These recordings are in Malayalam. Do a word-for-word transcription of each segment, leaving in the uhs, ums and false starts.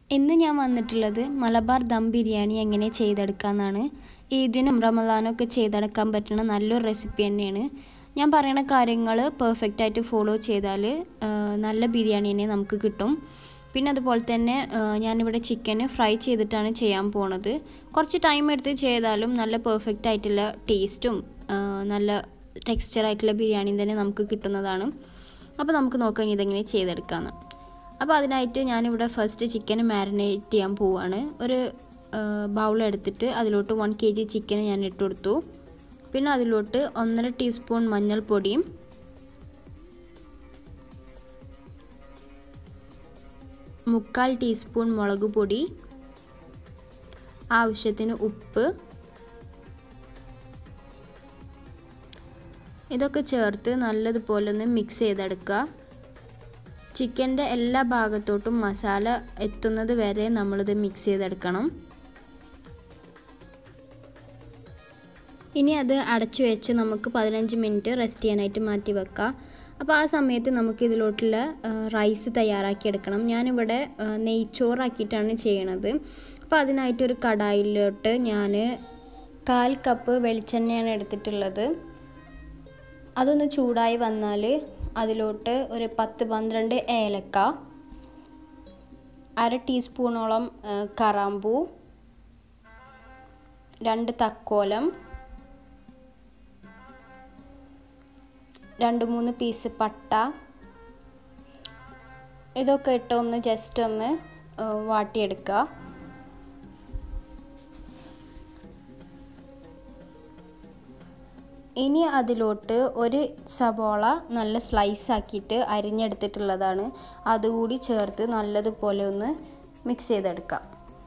ഇന്ന് ഞാൻ വന്നിട്ടുള്ളത് മലബാർ ദം ബിരിയാണി എങ്ങനെ ചെയ്തെടുക്കാമെന്നാണ്. ഈദിനും റമദാനൊക്കെ ചെയ്തെടുക്കാൻ പറ്റുന്ന നല്ലൊരു റെസിപ്പി തന്നെയാണ്. ഞാൻ പറയുന്ന കാര്യങ്ങൾ പെർഫെക്റ്റ് ആയിട്ട് ഫോളോ ചെയ്താൽ നല്ല ബിരിയാണി തന്നെ നമുക്ക് കിട്ടും. പിന്നെ അതുപോലെ തന്നെ ഞാനിവിടെ ചിക്കൻ ഫ്രൈ ചെയ്തിട്ടാണ് ചെയ്യാൻ പോണത്. കുറച്ച് ടൈം എടുത്ത് ചെയ്താലും നല്ല പെർഫെക്റ്റ് ആയിട്ടുള്ള ടേസ്റ്റും നല്ല ടെക്സ്ചർ ആയിട്ടുള്ള ബിരിയാണി തന്നെ നമുക്ക് കിട്ടുന്നതാണ്. അപ്പോൾ നമുക്ക് നോക്കാം ഇതെങ്ങനെ ചെയ്തെടുക്കാമെന്ന്. അപ്പോൾ അതിനായിട്ട് ഞാനിവിടെ ഫസ്റ്റ് ചിക്കൻ മാരിനേറ്റ് ചെയ്യാൻ പോവുകയാണ്. ഒരു ബൗൾ എടുത്തിട്ട് അതിലോട്ട് വൺ കെ ജി ചിക്കൻ ഞാൻ ഇട്ട് കൊടുത്തു. പിന്നെ അതിലോട്ട് ഒന്നര ടീസ്പൂൺ മഞ്ഞൾപ്പൊടിയും മുക്കാൽ ടീസ്പൂൺ മുളക് പൊടി, ആവശ്യത്തിന് ഉപ്പ്, ഇതൊക്കെ ചേർത്ത് നല്ലതുപോലെ ഒന്ന് മിക്സ് ചെയ്തെടുക്കുക. ചിക്കൻ്റെ എല്ലാ ഭാഗത്തോട്ടും മസാല എത്തുന്നത് വരെ നമ്മളിത് മിക്സ് ചെയ്തെടുക്കണം. ഇനി അത് അടച്ചു വെച്ച് നമുക്ക് പതിനഞ്ച് മിനിറ്റ് റെസ്റ്റ് ചെയ്യാനായിട്ട് മാറ്റി വെക്കാം. അപ്പോൾ ആ സമയത്ത് നമുക്ക് ഇതിലോട്ടുള്ള റൈസ് തയ്യാറാക്കിയെടുക്കണം. ഞാനിവിടെ നെയ്ച്ചോറാക്കിയിട്ടാണ് ചെയ്യണത്. അപ്പോൾ അതിനായിട്ടൊരു കടായിലോട്ട് ഞാൻ കാൽ കപ്പ് വെളിച്ചെണ്ണയാണ് എടുത്തിട്ടുള്ളത്. അതൊന്ന് ചൂടായി വന്നാൽ അതിലോട്ട് ഒരു പത്ത് പന്ത്രണ്ട് ഏലക്ക, അര ടീസ്പൂണോളം കറാമ്പൂ, രണ്ട് തക്കോലം, രണ്ട് മൂന്ന് പീസ് പട്ട, ഇതൊക്കെ ഇട്ട് ഒന്ന് ജസ്റ്റ് ഒന്ന് വാട്ടിയെടുക്കുക. ഇനി അതിലോട്ട് ഒരു സവോള നല്ല സ്ലൈസ് ആക്കിയിട്ട് അരിഞ്ഞെടുത്തിട്ടുള്ളതാണ്, അതുകൂടി ചേർത്ത് നല്ലതുപോലെ ഒന്ന് മിക്സ് ചെയ്തെടുക്കാം.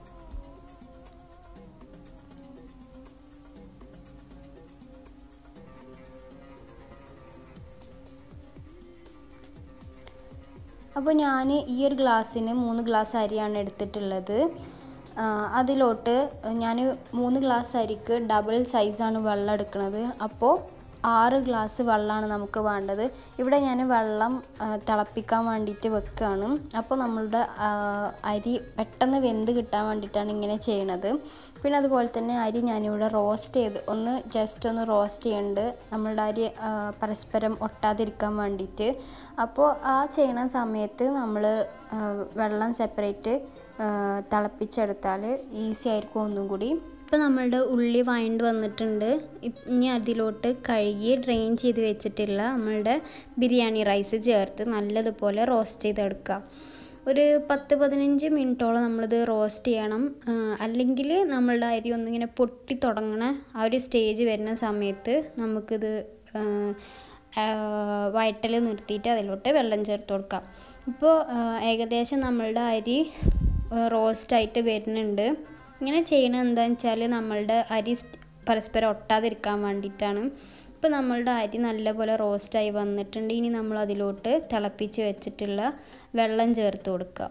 അപ്പോൾ ഞാൻ ഈ ഒരു ഗ്ലാസ്സിന് മൂന്ന് ഗ്ലാസ് അരിയാണ് എടുത്തിട്ടുള്ളത്. അതിലോട്ട് ഞാൻ മൂന്ന് ഗ്ലാസ് അരിക്ക് ഡബിൾ സൈസാണ് വെള്ളം എടുക്കുന്നത്. അപ്പോൾ ആറ് ഗ്ലാസ് വെള്ളമാണ് നമുക്ക് വേണ്ടത്. ഇവിടെ ഞാൻ വെള്ളം തിളപ്പിക്കാൻ വേണ്ടിയിട്ട് വെക്കുകയാണ്. അപ്പോൾ നമ്മളുടെ അരി പെട്ടെന്ന് വെന്ത് കിട്ടാൻ വേണ്ടിയിട്ടാണ് ഇങ്ങനെ ചെയ്യണത്. പിന്നെ അതുപോലെ തന്നെ അരി ഞാനിവിടെ റോസ്റ്റ് ചെയ്ത് ഒന്ന് ജസ്റ്റ് ഒന്ന് റോസ്റ്റ് ചെയ്യുന്നുണ്ട്, നമ്മളുടെ അരി പരസ്പരം ഒട്ടാതിരിക്കാൻ വേണ്ടിയിട്ട്. അപ്പോൾ ആ ചെയ്യണ സമയത്ത് നമ്മൾ വെള്ളം സെപ്പറേറ്റ് തിളപ്പിച്ചെടുത്താൽ ഈസി ആയിരിക്കും ഒന്നും കൂടി. ഇപ്പോൾ നമ്മളുടെ ഉള്ളി വഴണ്ട് വന്നിട്ടുണ്ട്. ഇനി അതിലോട്ട് കഴുകി ഡ്രെയിൻ ചെയ്ത് വെച്ചിട്ടുള്ള നമ്മളുടെ ബിരിയാണി റൈസ് ചേർത്ത് നല്ലതുപോലെ റോസ്റ്റ് ചെയ്തെടുക്കുക. ഒരു പത്ത് പതിനഞ്ച് മിനിറ്റോളം നമ്മളിത് റോസ്റ്റ് ചെയ്യണം. അല്ലെങ്കിൽ നമ്മളുടെ അരി ഒന്നിങ്ങനെ പൊട്ടി തുടങ്ങണ ആ ഒരു സ്റ്റേജ് വരുന്ന സമയത്ത് നമുക്കിത് വഴറ്റൽ നിർത്തിയിട്ട് അതിലോട്ട് വെള്ളം ചേർത്ത് കൊടുക്കാം. ഇപ്പോൾ ഏകദേശം നമ്മളുടെ അരി റോസ്റ്റായിട്ട് വരുന്നുണ്ട്. ഇങ്ങനെ ചെയ്യണത് എന്താണെന്ന് വെച്ചാൽ നമ്മളുടെ അരി പരസ്പരം ഒട്ടാതിരിക്കാൻ വേണ്ടിയിട്ടാണ്. ഇപ്പോൾ നമ്മളുടെ അരി നല്ലപോലെ റോസ്റ്റായി വന്നിട്ടുണ്ട്. ഇനി നമ്മൾ അതിലോട്ട് തിളപ്പിച്ച് വെച്ചിട്ടുള്ള വെള്ളം ചേർത്ത് കൊടുക്കുക.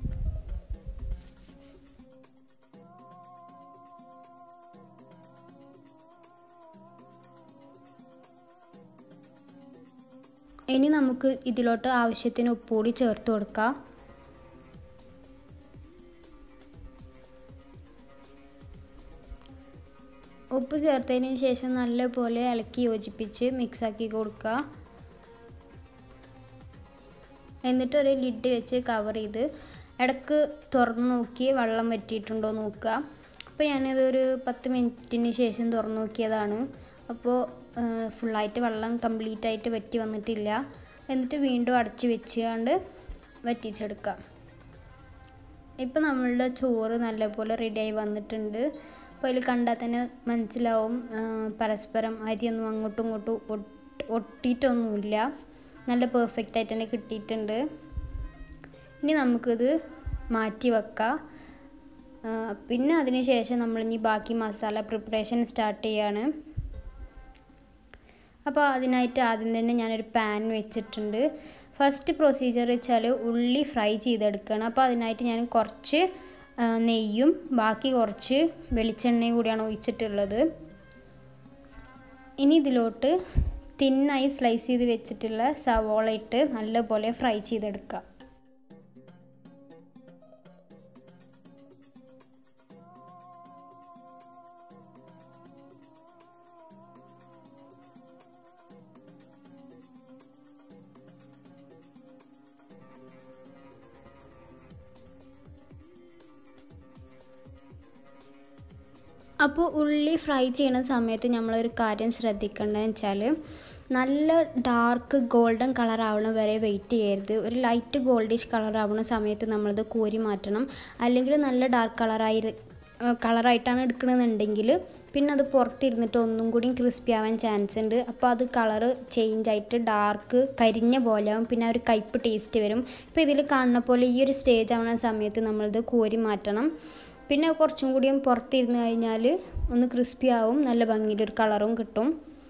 ഇനി നമുക്ക് ഇതിലോട്ട് ആവശ്യത്തിന് ഉപ്പ് കൂടി ചേർത്ത് കൊടുക്കാം. ഉപ്പ് ചേർത്തതിന് ശേഷം നല്ലപോലെ ഇളക്കി യോജിപ്പിച്ച് മിക്സാക്കി കൊടുക്കുക. എന്നിട്ട് ഒരു ലിഡ് വെച്ച് കവർ ചെയ്ത് ഇടയ്ക്ക് തുറന്ന് നോക്കി വെള്ളം വറ്റിയിട്ടുണ്ടോ നോക്കുക. അപ്പോൾ ഞാനതൊരു പത്ത് മിനിറ്റിന് ശേഷം തുറന്ന് നോക്കിയതാണ്. അപ്പോൾ ഫുള്ളായിട്ട് വെള്ളം കംപ്ലീറ്റ് ആയിട്ട് വറ്റി വന്നിട്ടില്ല. എന്നിട്ട് വീണ്ടും അടച്ച് വെച്ചുകൊണ്ട് വറ്റിച്ചെടുക്കുക. ഇപ്പോൾ നമ്മളുടെ ചോറ് നല്ലപോലെ റെഡിയായി വന്നിട്ടുണ്ട്. അപ്പോൾ അതിൽ കണ്ടാൽ തന്നെ മനസ്സിലാവും പരസ്പരം അരിയൊന്നും അങ്ങോട്ടും ഇങ്ങോട്ടും ഒട്ടിയിട്ടൊന്നുമില്ല, നല്ല പെർഫെക്റ്റ് ആയിട്ട് തന്നെ കിട്ടിയിട്ടുണ്ട്. ഇനി നമുക്കിത് മാറ്റി വെക്കാം. പിന്നെ അതിന് ശേഷം നമ്മളിനി ബാക്കി മസാല പ്രിപ്പറേഷൻ സ്റ്റാർട്ട് ചെയ്യാണ്. അപ്പോൾ അതിനായിട്ട് ആദ്യം തന്നെ ഞാനൊരു പാൻ വെച്ചിട്ടുണ്ട്. ഫസ്റ്റ് പ്രൊസീജിയർ വെച്ചാൽ ഉള്ളി ഫ്രൈ ചെയ്തെടുക്കണം. അപ്പോൾ അതിനായിട്ട് ഞാൻ കുറച്ച് നെയ്യും ബാക്കി കുറച്ച് വെളിച്ചെണ്ണയും കൂടിയാണ് ഒഴിച്ചിട്ടുള്ളത്. ഇനി ഇതിലോട്ട് തിന്നായി സ്ലൈസ് ചെയ്ത് വെച്ചിട്ടുള്ള സവോള ഇട്ട് നല്ലപോലെ ഫ്രൈ ചെയ്തെടുക്കുക. അപ്പോൾ ഉള്ളി ഫ്രൈ ചെയ്യുന്ന സമയത്ത് നമ്മളൊരു കാര്യം ശ്രദ്ധിക്കേണ്ടതെന്ന് വെച്ചാൽ നല്ല ഡാർക്ക് ഗോൾഡൻ കളർ ആവണ വരെ വെയിറ്റ് ചെയ്യരുത്. ഒരു ലൈറ്റ് ഗോൾഡിഷ് കളർ ആവുന്ന സമയത്ത് നമ്മളത് കോരി മാറ്റണം. അല്ലെങ്കിൽ നല്ല ഡാർക്ക് കളറായി കളറായിട്ടാണ് എടുക്കണമെന്നുണ്ടെങ്കിൽ പിന്നെ അത് പുറത്തിരുന്നിട്ട് ഒന്നും കൂടി ക്രിസ്പി ആവാൻ ചാൻസ് ഉണ്ട്. അപ്പോൾ അത് കളറ് ചേഞ്ച് ആയിട്ട് ഡാർക്ക് കരിഞ്ഞ പോലെ ആവും, പിന്നെ ഒരു കയ്പ്പ് ടേസ്റ്റ് വരും. ഇപ്പോൾ ഇതിൽ കാണുന്ന പോലെ ഈ ഒരു സ്റ്റേജ് ആവുന്ന സമയത്ത് നമ്മളത് കോരി മാറ്റണം. പിന്നെ കുറച്ചും കൂടിയും പുറത്തിരുന്ന് കഴിഞ്ഞാൽ ഒന്ന് ക്രിസ്പി ആവും, നല്ല ഭംഗിയിലൊരു കളറും കിട്ടും.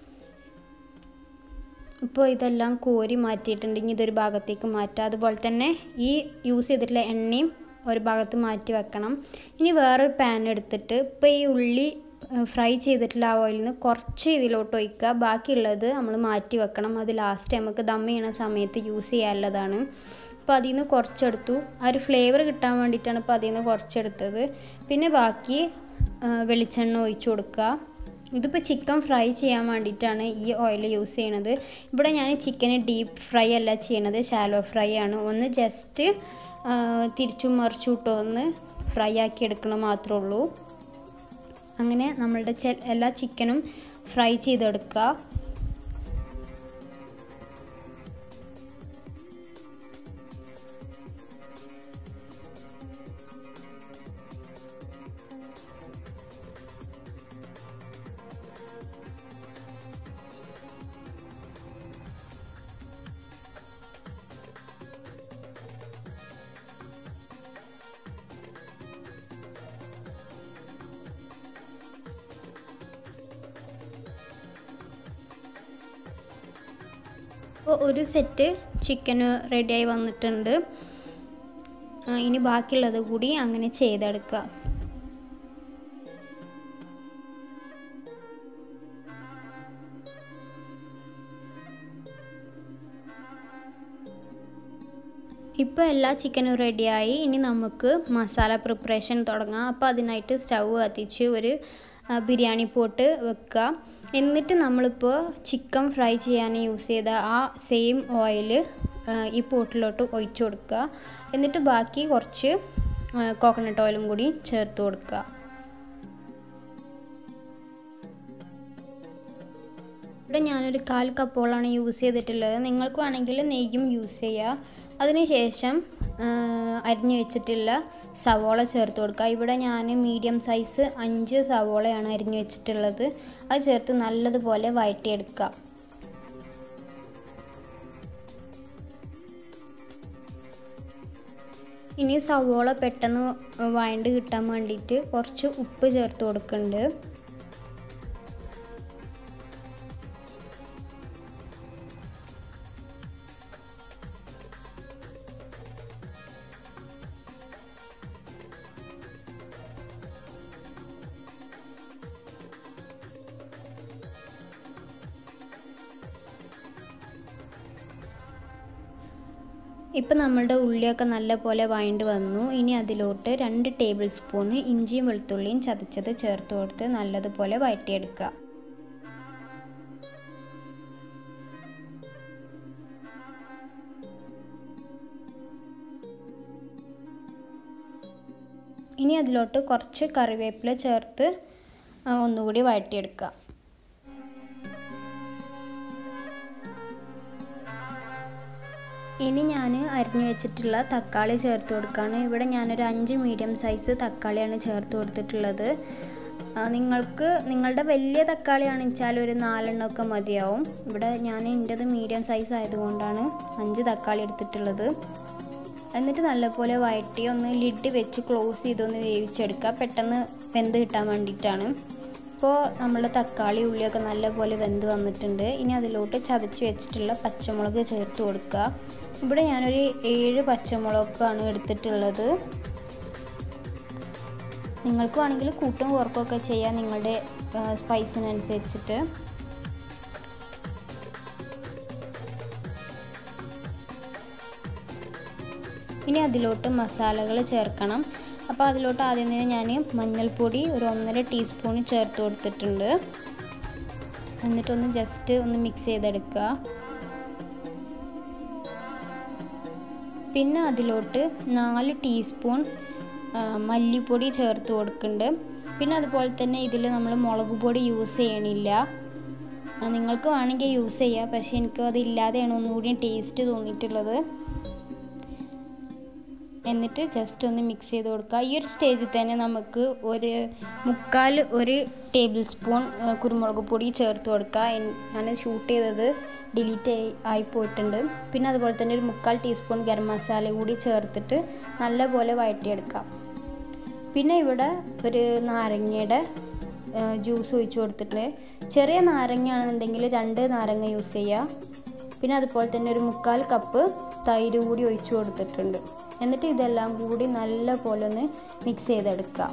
ഇപ്പോൾ ഇതെല്ലാം കോരി മാറ്റിയിട്ടുണ്ടെങ്കിൽ ഇതൊരു ഭാഗത്തേക്ക് മാറ്റാം. അതുപോലെ തന്നെ ഈ യൂസ് ചെയ്തിട്ടുള്ള എണ്ണയും ഒരു ഭാഗത്ത് മാറ്റി വെക്കണം. ഇനി വേറൊരു പാൻ എടുത്തിട്ട് ഇപ്പോൾ ഈ ഉള്ളി ഫ്രൈ ചെയ്തിട്ടുള്ള ആ ഓയിലിൽ നിന്ന് കുറച്ച് ഇതിലോട്ട് ഒഴിക്കുക. ബാക്കിയുള്ളത് നമ്മൾ മാറ്റി വെക്കണം. അത് ലാസ്റ്റ് നമുക്ക് ദം ചെയ്യണ സമയത്ത് യൂസ് ചെയ്യാനുള്ളതാണ്. അപ്പോൾ അതിൽ നിന്ന് കുറച്ചെടുത്തു. ആ ഒരു ഫ്ലേവർ കിട്ടാൻ വേണ്ടിയിട്ടാണ് ഇപ്പോൾ അതിൽ നിന്ന് കുറച്ചെടുത്തത്. പിന്നെ ബാക്കി വെളിച്ചെണ്ണ ഒഴിച്ചു കൊടുക്കുക. ഇതിപ്പോൾ ചിക്കൻ ഫ്രൈ ചെയ്യാൻ വേണ്ടിയിട്ടാണ് ഈ ഓയിൽ യൂസ് ചെയ്യണത്. ഇവിടെ ഞാൻ ചിക്കന് ഡീപ്പ് ഫ്രൈ അല്ല ചെയ്യണത്, ഷാലോ ഫ്രൈ ആണ്. ഒന്ന് ജസ്റ്റ് തിരിച്ചും മറിച്ചും ഇട്ടോ ഒന്ന് ഫ്രൈ ആക്കി എടുക്കണം മാത്രമേ ഉള്ളൂ. അങ്ങനെ നമ്മളുടെ എല്ലാ ചിക്കനും ഫ്രൈ ചെയ്തെടുക്കുക. അപ്പോൾ ഒരു സെറ്റ് ചിക്കന് റെഡിയായി വന്നിട്ടുണ്ട്. ഇനി ബാക്കിയുള്ളത് കൂടി അങ്ങനെ ചെയ്തെടുക്കുക. ഇപ്പോൾ എല്ലാ ചിക്കനും റെഡിയായി. ഇനി നമുക്ക് മസാല പ്രിപ്പറേഷൻ തുടങ്ങാം. അപ്പോൾ അതിനായിട്ട് സ്റ്റൗ കത്തിച്ച് ഒരു ബിരിയാണി പോട്ട് വെക്കുക. എന്നിട്ട് നമ്മളിപ്പോൾ ചിക്കൻ ഫ്രൈ ചെയ്യാൻ യൂസ് ചെയ്ത ആ സെയിം ഓയിൽ ഈ പോട്ടിലോട്ട് ഒഴിച്ചു കൊടുക്കുക. എന്നിട്ട് ബാക്കി കുറച്ച് കോക്കനട്ട് ഓയിലും കൂടി ചേർത്ത് കൊടുക്കുക. ഇവിടെ ഞാനൊരു കാൽ കപ്പോളാണ് യൂസ് ചെയ്തിട്ടുള്ളത്. നിങ്ങൾക്ക് വേണമെങ്കിൽ നെയ്യും യൂസ് ചെയ്യുക. അതിനുശേഷം അരിഞ്ഞു വെച്ചിട്ടുള്ള സവോള ചേർത്ത് കൊടുക്കുക. ഇവിടെ ഞാൻ മീഡിയം സൈസ് അഞ്ച് സവോളയാണ് അരിഞ്ഞു വെച്ചിട്ടുള്ളത്. അത് ചേർത്ത് നല്ലതുപോലെ വഴറ്റിയെടുക്കുക. ഇനി സവോള പെട്ടെന്ന് വഴണ്ട് കിട്ടാൻ വേണ്ടിയിട്ട് കുറച്ച് ഉപ്പ് ചേർത്ത് കൊടുക്കുന്നുണ്ട്. ഇപ്പോൾ നമ്മളുടെ ഉള്ളിയൊക്കെ നല്ലപോലെ വഴണ്ട് വന്നു. ഇനി അതിലോട്ട് രണ്ട് ടേബിൾ സ്പൂണ് ഇഞ്ചിയും വെളുത്തുള്ളിയും ചതച്ചത് ചേർത്ത് കൊടുത്ത് നല്ലതുപോലെ വഴറ്റിയെടുക്കുക. ഇനി അതിലോട്ട് കുറച്ച് കറിവേപ്പില ചേർത്ത് ഒന്നുകൂടി വഴറ്റിയെടുക്കുക. ഇനി ഞാൻ അരിഞ്ഞു വെച്ചിട്ടുള്ള തക്കാളി ചേർത്ത് കൊടുക്കുകയാണ്. ഇവിടെ ഞാനൊരു അഞ്ച് മീഡിയം സൈസ് തക്കാളിയാണ് ചേർത്ത് കൊടുത്തിട്ടുള്ളത്. നിങ്ങൾക്ക് നിങ്ങളുടെ വലിയ തക്കാളിയാണെന്ന് വെച്ചാൽ ഒരു നാലെണ്ണമൊക്കെ മതിയാവും. ഇവിടെ ഞാൻ എൻ്റേത് മീഡിയം സൈസ് ആയതുകൊണ്ടാണ് അഞ്ച് തക്കാളി എടുത്തിട്ടുള്ളത്. എന്നിട്ട് നല്ലപോലെ വഴറ്റി ഒന്ന് ലിഡ് വെച്ച് ക്ലോസ് ചെയ്തൊന്ന് വേവിച്ചെടുക്കുക. പെട്ടെന്ന് വെന്ത് കിട്ടാൻ വേണ്ടിയിട്ടാണ്. ഇപ്പോൾ നമ്മുടെ തക്കാളി ഉള്ളിയൊക്കെ നല്ലപോലെ വെന്ത് വന്നിട്ടുണ്ട്. ഇനി അതിലോട്ട് ചതച്ച് വെച്ചിട്ടുള്ള പച്ചമുളക് ചേർത്ത് കൊടുക്കുക. ഇവിടെ ഞാനൊരു ഏഴ് പച്ചമുളകാണ് എടുത്തിട്ടുള്ളത്. നിങ്ങൾക്ക് വേണമെങ്കിൽ കൂട്ടും കുറക്കൊക്കെ ചെയ്യാം നിങ്ങളുടെ സ്പൈസിനനുസരിച്ചിട്ട്. ഇനി അതിലോട്ട് മസാലകൾ ചേർക്കണം. അപ്പോൾ അതിലോട്ട് ആദ്യം തന്നെ ഞാൻ മഞ്ഞൾപ്പൊടി ഒരു ഒന്നര ടീസ്പൂൺ ചേർത്ത് കൊടുത്തിട്ടുണ്ട്. എന്നിട്ടൊന്ന് ജസ്റ്റ് ഒന്ന് മിക്സ് ചെയ്തെടുക്കുക. പിന്നെ അതിലോട്ട് നാല് ടീസ്പൂൺ മല്ലിപ്പൊടി ചേർത്ത് കൊടുക്കുന്നുണ്ട്. പിന്നെ അതുപോലെ തന്നെ ഇതിൽ നമ്മൾ മുളക് പൊടി യൂസ് ചെയ്യണില്ല. നിങ്ങൾക്ക് വേണമെങ്കിൽ യൂസ് ചെയ്യാം, പക്ഷേ എനിക്ക് അതില്ലാതെയാണ് ഒന്നുകൂടി ടേസ്റ്റ് തോന്നിയിട്ടുള്ളത്. എന്നിട്ട് ജസ്റ്റ് ഒന്ന് മിക്സ് ചെയ്ത് കൊടുക്കുക. ഈ ഒരു സ്റ്റേജിൽ തന്നെ നമുക്ക് ഒരു മുക്കാൽ ഒരു ടേബിൾ സ്പൂൺ കുരുമുളക് പൊടി ചേർത്ത് കൊടുക്കുക. ഞാൻ ഷൂട്ട് ചെയ്തത് ഡിലീറ്റ് ആയി പോയിട്ടുണ്ട്. പിന്നെ അതുപോലെ തന്നെ ഒരു മുക്കാൽ ടീസ്പൂൺ ഗരം മസാല കൂടി ചേർത്തിട്ട് നല്ലപോലെ വഴറ്റിയെടുക്കാം. പിന്നെ ഇവിടെ ഒരു നാരങ്ങയുടെ ജ്യൂസ് ഒഴിച്ച് കൊടുത്തിട്ടുണ്ട്. ചെറിയ നാരങ്ങ ആണെന്നുണ്ടെങ്കിൽ രണ്ട് നാരങ്ങ യൂസ് ചെയ്യുക. പിന്നെ അതുപോലെ തന്നെ ഒരു മുക്കാൽ കപ്പ് തൈര് കൂടി ഒഴിച്ച് കൊടുത്തിട്ടുണ്ട്. എന്നിട്ട് ഇതെല്ലാം കൂടി നല്ല പോലെ ഒന്ന് മിക്സ് ചെയ്തെടുക്കുക.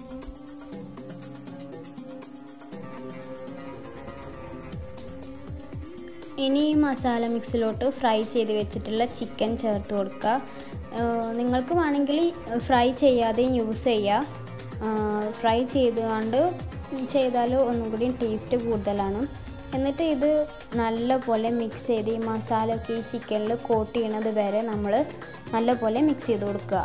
ഇനി ഈ മസാല മിക്സിലോട്ട് ഫ്രൈ ചെയ്ത് വെച്ചിട്ടുള്ള ചിക്കൻ ചേർത്ത് കൊടുക്കുക. നിങ്ങൾക്ക് വേണമെങ്കിൽ ഫ്രൈ ചെയ്യാതെയും യൂസ് ചെയ്യുക. ഫ്രൈ ചെയ്തുകൊണ്ട് ചെയ്താൽ ഒന്നും കൂടി ടേസ്റ്റ് കൂടുതലാണ്. എന്നിട്ട് ഇത് നല്ല പോലെ മിക്സ് ചെയ്ത് ഈ മസാല ഒക്കെ ഈ ചിക്കനിൽ കോട്ട് ചെയ്യണത് വരെ നമ്മൾ നല്ല പോലെ മിക്സ് ചെയ്ത് കൊടുക്കുക.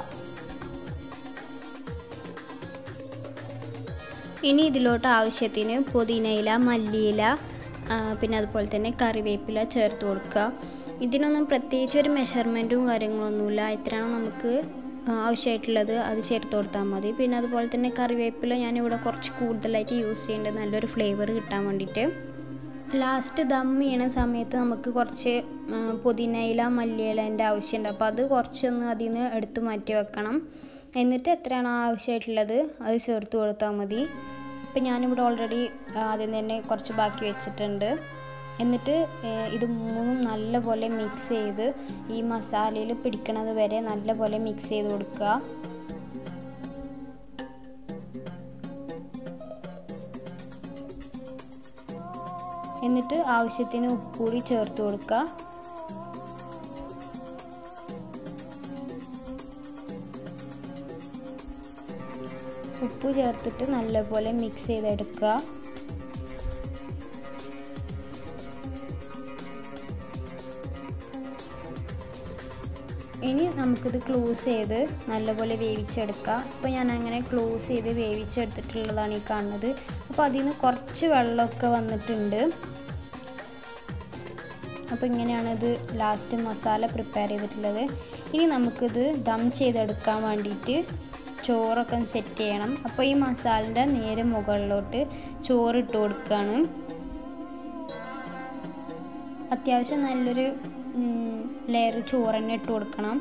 ഇനി ഇതിലോട്ട് ആവശ്യത്തിന് പുതിനയില, മല്ലിയില, പിന്നെ അതുപോലെ തന്നെ കറിവേപ്പില ചേർത്ത് കൊടുക്കുക. ഇതിനൊന്നും പ്രത്യേകിച്ച് ഒരു മെഷർമെൻറ്റും കാര്യങ്ങളൊന്നുമില്ല. എത്രയാണോ നമുക്ക് ആവശ്യമായിട്ടുള്ളത് അത് ചേർത്ത് കൊടുത്താൽ മതി. പിന്നെ അതുപോലെ തന്നെ കറിവേപ്പില ഞാനിവിടെ കുറച്ച് കൂടുതലായിട്ട് യൂസ് ചെയ്യേണ്ടത് നല്ലൊരു ഫ്ലേവർ കിട്ടാൻ വേണ്ടിയിട്ട്. ലാസ്റ്റ് ദം ചെയ്യണ സമയത്ത് നമുക്ക് കുറച്ച് പുതിനയില, മല്ലിയിലേൻ്റെ ആവശ്യമുണ്ട്. അപ്പോൾ അത് കുറച്ചൊന്ന് അതിൽ നിന്ന് എടുത്ത് മാറ്റി വെക്കണം. എന്നിട്ട് എത്രയാണോ ആവശ്യമായിട്ടുള്ളത് അത് ചേർത്ത് കൊടുത്താൽ മതി. ഇപ്പം ഞാനിവിടെ ഓൾറെഡി ആദ്യം തന്നെ കുറച്ച് ബാക്കി വെച്ചിട്ടുണ്ട്. എന്നിട്ട് ഇത് മൂന്നും നല്ലപോലെ മിക്സ് ചെയ്ത് ഈ മസാലയിൽ പിടിക്കണത് വരെ നല്ലപോലെ മിക്സ് ചെയ്ത് കൊടുക്കുക. എന്നിട്ട് ആവശ്യത്തിന് ഉപ്പ് കൂടി ചേർത്ത് കൊടുക്കുക. ഉപ്പ് ചേർത്തിട്ട് നല്ലപോലെ മിക്സ് ചെയ്തെടുക്കുക. ഇനി നമുക്കിത് ക്ലോസ് ചെയ്ത് നല്ലപോലെ വേവിച്ചെടുക്കാം. അപ്പോൾ ഞാൻ അങ്ങനെ ക്ലോസ് ചെയ്ത് വേവിച്ചെടുത്തിട്ടുള്ളതാണ് ഈ കാണുന്നത്. അപ്പോൾ അതിൽ നിന്ന് കുറച്ച് വെള്ളമൊക്കെ വന്നിട്ടുണ്ട്. അപ്പോൾ ഇങ്ങനെയാണ് ഇത് ലാസ്റ്റ് മസാല പ്രിപ്പയർ ചെയ്തിട്ടുള്ളത്. ഇനി നമുക്കിത് ദം ചെയ്തെടുക്കാൻ വേണ്ടിയിട്ട് ചോറൊക്കെ സെറ്റ് ചെയ്യണം. അപ്പോൾ ഈ മസാലൻ്റെ നേരെ മുകളിലോട്ട് ചോറിട്ട് കൊടുക്കുകയാണ്. അത്യാവശ്യം നല്ലൊരു ലെയർ ചോറ് തന്നെ ഇട്ട് കൊടുക്കണം.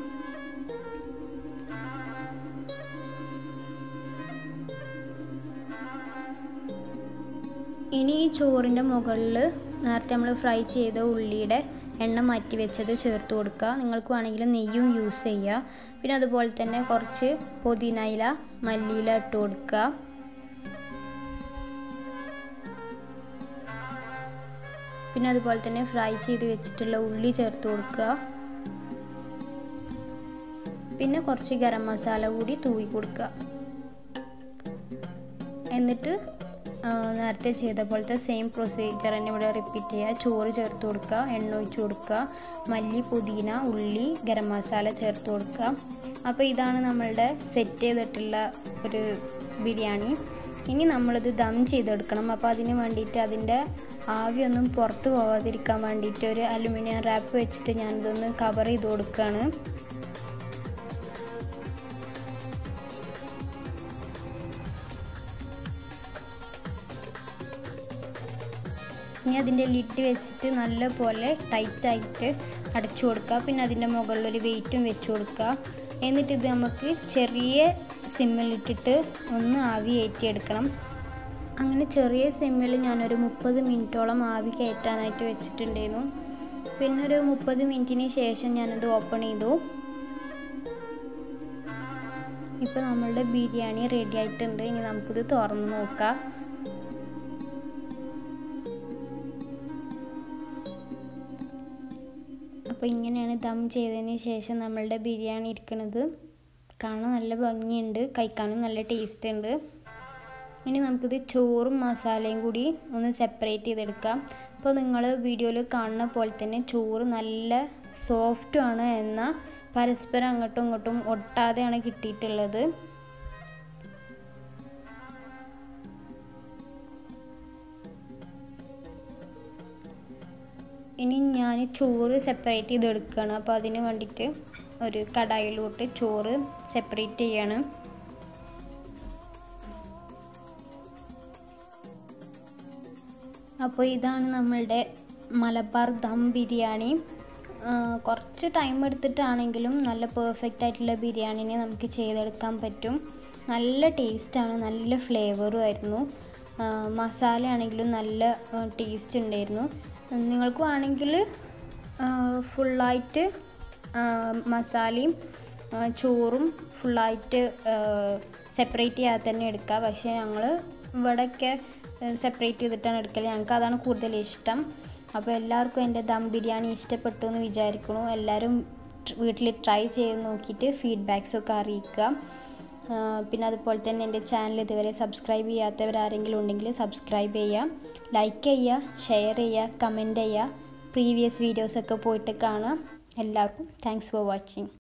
ഇനി ഈ ചോറിൻ്റെ മുകളിൽ നേരത്തെ നമ്മൾ ഫ്രൈ ചെയ്ത ഉള്ളിയുടെ എണ്ണ മാറ്റി വെച്ചത് ചേർത്ത് കൊടുക്കുക. നിങ്ങൾക്ക് വേണമെങ്കിൽ നെയ്യും യൂസ് ചെയ്യുക. പിന്നെ അതുപോലെ തന്നെ കുറച്ച് പുതിനയില, മല്ലിയില ഇട്ട് കൊടുക്കുക. പിന്നെ അതുപോലെ തന്നെ ഫ്രൈ ചെയ്ത് വെച്ചിട്ടുള്ള ഉള്ളി ചേർത്ത് കൊടുക്കുക. പിന്നെ കുറച്ച് ഗരം മസാല കൂടി തൂവി കൊടുക്കുക. എന്നിട്ട് നേരത്തെ ചെയ്ത പോലത്തെ സെയിം പ്രൊസീജിയർ തന്നെ ഇവിടെ റിപ്പീറ്റ് ചെയ്യുക. ചോറ് ചേർത്ത് കൊടുക്കുക, എണ്ണ ഒഴിച്ച് കൊടുക്കുക, മല്ലി, പുതിന, ഉള്ളി, ഗരം മസാല ചേർത്ത് കൊടുക്കുക. അപ്പോൾ ഇതാണ് നമ്മളുടെ സെറ്റ് ചെയ്തിട്ടുള്ള ഒരു ബിരിയാണി. ഇനി നമ്മളിത് ദം ചെയ്തെടുക്കണം. അപ്പോൾ അതിന് വേണ്ടിയിട്ട് അതിൻ്റെ ആവിയൊന്നും പുറത്ത് പോകാതിരിക്കാൻ വേണ്ടിയിട്ട് ഒരു അലുമിനിയം റാപ്പ് വെച്ചിട്ട് ഞാനിതൊന്ന് കവർ ചെയ്ത് കൊടുക്കുകയാണ്. ഇനി അതിൻ്റെ ലിഡ് വെച്ചിട്ട് നല്ല പോലെ ടൈറ്റായിട്ട് അടച്ചു കൊടുക്കുക. പിന്നെ അതിൻ്റെ മുകളിലൊരു വെയിറ്റും വെച്ച് കൊടുക്കുക. എന്നിട്ട് ഇത് നമുക്ക് ചെറിയ സിമ്മിലിട്ടിട്ട് ഒന്ന് ആവി കയറ്റിയെടുക്കണം. അങ്ങനെ ചെറിയ സിമ്മിൽ ഞാനൊരു മുപ്പത് മിനിറ്റോളം ആവി കയറ്റാനായിട്ട് വെച്ചിട്ടുണ്ടായിരുന്നു. പിന്നെ ഒരു മുപ്പത് മിനിറ്റിന് ശേഷം ഞാനത് ഓപ്പൺ ചെയ്തു. ഇപ്പോൾ നമ്മളുടെ ബിരിയാണി റെഡി ആയിട്ടുണ്ട്. ഇനി നമുക്കിത് തുറന്ന് നോക്കാം. അപ്പോൾ ഇങ്ങനെയാണ് ദം ചെയ്തതിന് ശേഷം നമ്മളുടെ ബിരിയാണി ഇരിക്കുന്നത്. കാണാൻ നല്ല ഭംഗിയുണ്ട്, കഴിക്കാനും നല്ല ടേസ്റ്റ് ഉണ്ട്. ഇനി നമുക്കിത് ചോറും മസാലയും കൂടി ഒന്ന് സെപ്പറേറ്റ് ചെയ്തെടുക്കാം. അപ്പോൾ നിങ്ങൾ വീഡിയോയിൽ കാണുന്ന പോലെ തന്നെ ചോറ് നല്ല സോഫ്റ്റുമാണ്, എന്നാൽ പരസ്പരം അങ്ങോട്ടും ഇങ്ങോട്ടും ഒട്ടാതെയാണ് കിട്ടിയിട്ടുള്ളത്. ഇനി ഞാൻ ചോറ് സെപ്പറേറ്റ് ചെയ്തെടുക്കുകയാണ്. അപ്പോൾ അതിന് വേണ്ടിയിട്ട് ഒരു കടായിലോട്ട് ചോറ് സെപ്പറേറ്റ് ചെയ്യാണ്. അപ്പോൾ ഇതാണ് നമ്മളുടെ മലബാർ ദം ബിരിയാണി. കുറച്ച് ടൈം എടുത്തിട്ടാണെങ്കിലും നല്ല പെർഫെക്റ്റ് ആയിട്ടുള്ള ബിരിയാണിനെ നമുക്ക് ചെയ്തെടുക്കാൻ പറ്റും. നല്ല ടേസ്റ്റാണ്, നല്ല ഫ്ലേവറും ആയിരുന്നു. മസാല ആണെങ്കിലും നല്ല ടേസ്റ്റ് ഉണ്ടായിരുന്നു. നിങ്ങൾക്ക് വേണമെങ്കിൽ ഫുള്ളായിട്ട് മസാലയും ചോറും ഫുള്ളായിട്ട് സെപ്പറേറ്റ് ചെയ്യാതെ തന്നെ എടുക്കുക. പക്ഷേ ഞങ്ങൾ ഇവിടെയൊക്കെ സെപ്പറേറ്റ് ചെയ്തിട്ടാണ് എടുക്കൽ. ഞങ്ങൾക്ക് അതാണ് കൂടുതൽ ഇഷ്ടം. അപ്പോൾ എല്ലാവർക്കും എൻ്റെ ദം ബിരിയാണി ഇഷ്ടപ്പെട്ടു എന്ന് വിചാരിക്കുന്നു. എല്ലാവരും വീട്ടിൽ ട്രൈ ചെയ്ത് നോക്കിയിട്ട് ഫീഡ്ബാക്സൊക്കെ അറിയിക്കുക. പിന്നെ അതുപോലെ തന്നെ എൻ്റെ ചാനൽ ഇതുവരെ സബ്സ്ക്രൈബ് ചെയ്യാത്തവരാരെങ്കിലും ഉണ്ടെങ്കിൽ സബ്സ്ക്രൈബ് ചെയ്യുക, ലൈക്ക് ചെയ്യുക, ഷെയർ ചെയ്യുക, കമൻറ്റ് ചെയ്യുക. പ്രീവിയസ് വീഡിയോസൊക്കെ പോയിട്ട് കാണുക. എല്ലാവർക്കും താങ്ക്സ് ഫോർ വാച്ചിങ്.